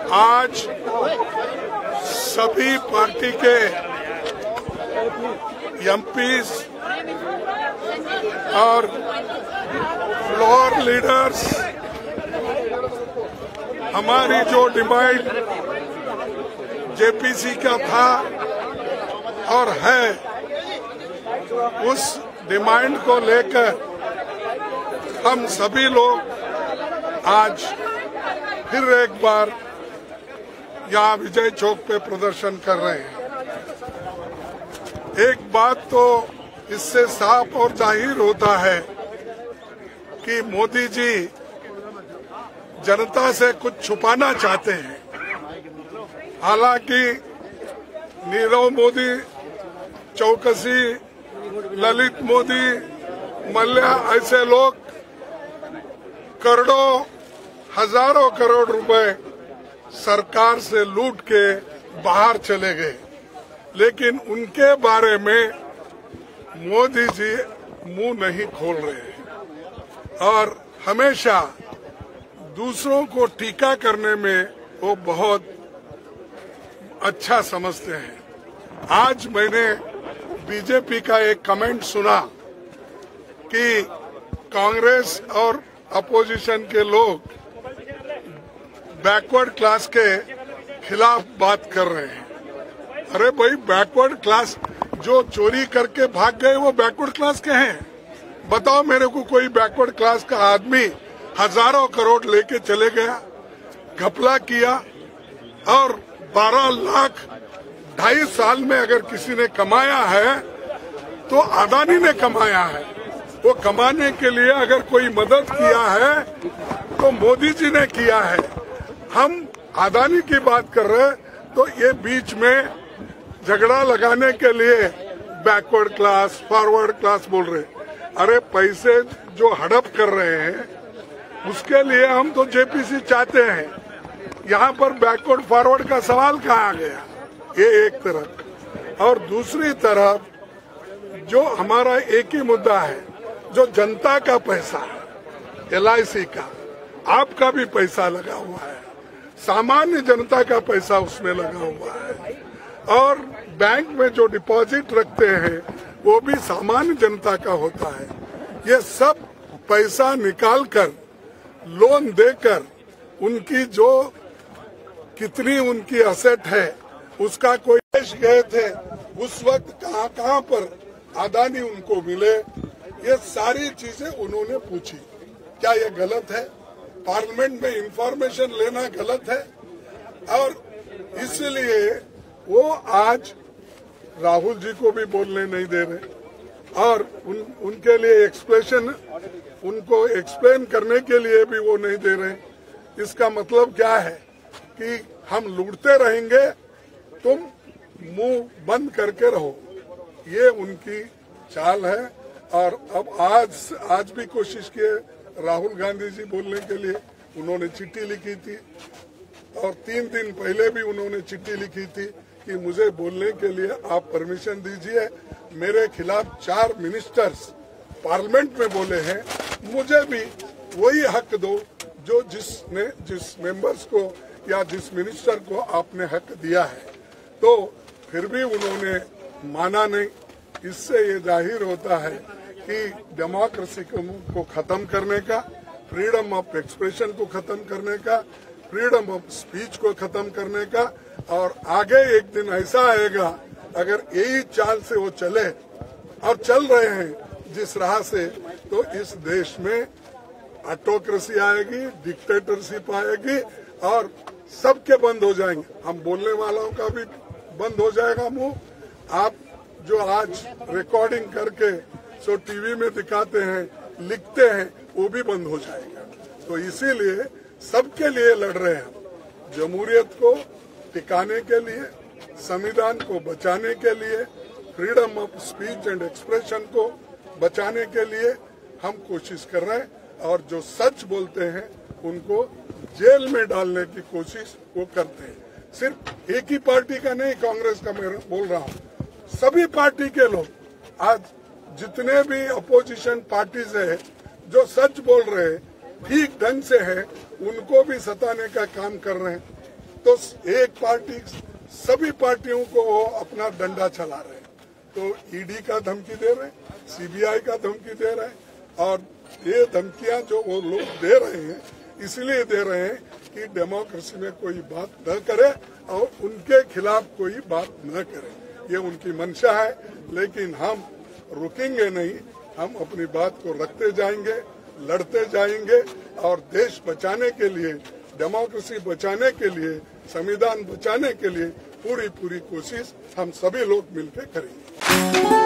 आज सभी पार्टी के एमपीज और फ्लोर लीडर्स हमारी जो डिमांड जेपीसी का था और है, उस डिमांड को लेकर हम सभी लोग आज फिर एक बार यहाँ विजय चौक पे प्रदर्शन कर रहे हैं। एक बात तो इससे साफ और जाहिर होता है कि मोदी जी जनता से कुछ छुपाना चाहते हैं। हालांकि नीरव मोदी, चौकसी, ललित मोदी, मल्ल्या ऐसे लोग करोड़ों, हजारों करोड़ रुपए सरकार से लूट के बाहर चले गए, लेकिन उनके बारे में मोदी जी मुंह नहीं खोल रहे हैं और हमेशा दूसरों को टीका करने में वो बहुत अच्छा समझते हैं। आज मैंने बीजेपी का एक कमेंट सुना कि कांग्रेस और अपोजिशन के लोग बैकवर्ड क्लास के खिलाफ बात कर रहे हैं। अरे भाई, बैकवर्ड क्लास जो चोरी करके भाग गए वो बैकवर्ड क्लास के हैं? बताओ मेरे को कोई बैकवर्ड क्लास का आदमी हजारों करोड़ लेके चले गया, घपला किया और 12 लाख 2.5 साल में अगर किसी ने कमाया है तो अदानी ने कमाया है। वो कमाने के लिए अगर कोई मदद किया है तो मोदी जी ने किया है। हम अदानी की बात कर रहे हैं तो ये बीच में झगड़ा लगाने के लिए बैकवर्ड क्लास, फॉरवर्ड क्लास बोल रहे। अरे पैसे जो हड़प कर रहे हैं उसके लिए हम तो जेपीसी चाहते हैं। यहाँ पर बैकवर्ड फॉरवर्ड का सवाल कहाँ आ गया? ये एक तरफ, और दूसरी तरफ जो हमारा एक ही मुद्दा है, जो जनता का पैसा है, LIC का, आपका भी पैसा लगा हुआ है, सामान्य जनता का पैसा उसमें लगा हुआ है, और बैंक में जो डिपॉजिट रखते हैं वो भी सामान्य जनता का होता है। ये सब पैसा निकालकर लोन देकर उनकी जो कितनी उनकी एसेट है उसका कोई देश गए थे, उस वक्त कहाँ पर अदानी उनको मिले, ये सारी चीजें उन्होंने पूछी। क्या ये गलत है? पार्लियामेंट में इंफॉर्मेशन लेना गलत है? और इसलिए वो आज राहुल जी को भी बोलने नहीं दे रहे और उनके लिए उनको एक्सप्लेन करने के लिए भी वो नहीं दे रहे। इसका मतलब क्या है कि हम लूटते रहेंगे, तुम मुंह बंद करके रहो। ये उनकी चाल है। और अब आज भी कोशिश किए राहुल गांधी जी बोलने के लिए, उन्होंने चिट्ठी लिखी थी और 3 दिन पहले भी उन्होंने चिट्ठी लिखी थी कि मुझे बोलने के लिए आप परमिशन दीजिए। मेरे खिलाफ 4 मिनिस्टर्स पार्लियामेंट में बोले हैं, मुझे भी वही हक दो जो जिस मेंबर्स को या जिस मिनिस्टर को आपने हक दिया है। तो फिर भी उन्होंने माना नहीं। इससे ये जाहिर होता है कि डेमोक्रेसी को खत्म करने का, फ्रीडम ऑफ एक्सप्रेशन को खत्म करने का, फ्रीडम ऑफ स्पीच को खत्म करने का, और आगे एक दिन ऐसा आएगा अगर यही चाल से वो चले और चल रहे हैं जिस राह से, तो इस देश में ऑटोक्रेसी आएगी, डिक्टेटरशिप आएगी और सबके बंद हो जाएंगे। हम बोलने वालों का भी बंद हो जाएगा मुंह। आप जो आज रिकॉर्डिंग करके सो टीवी में दिखाते हैं, लिखते हैं, वो भी बंद हो जाएगा। तो इसीलिए सबके लिए लड़ रहे हैं हम। जमहूरियत को टिकाने के लिए, संविधान को बचाने के लिए, freedom of speech and expression को बचाने के लिए हम कोशिश कर रहे हैं। और जो सच बोलते हैं उनको जेल में डालने की कोशिश वो करते हैं। सिर्फ एक ही पार्टी का नहीं, कांग्रेस का मैं बोल रहा हूँ, सभी पार्टी के लोग आज जितने भी अपोजिशन पार्टीज है जो सच बोल रहे हैं, ठीक ढंग से है, उनको भी सताने का काम कर रहे हैं। तो एक पार्टी सभी पार्टियों को वो अपना डंडा चला रहे हैं। तो ईडी का धमकी दे रहे हैं, सीबीआई का धमकी दे रहे हैं, और ये धमकियां जो वो लोग दे रहे हैं इसलिए दे रहे हैं कि डेमोक्रेसी में कोई बात न करे और उनके खिलाफ कोई बात न करे। ये उनकी मंशा है, लेकिन हम रुकेंगे नहीं। हम अपनी बात को रखते जाएंगे, लड़ते जाएंगे और देश बचाने के लिए, डेमोक्रेसी बचाने के लिए, संविधान बचाने के लिए पूरी कोशिश हम सभी लोग मिलकर करेंगे।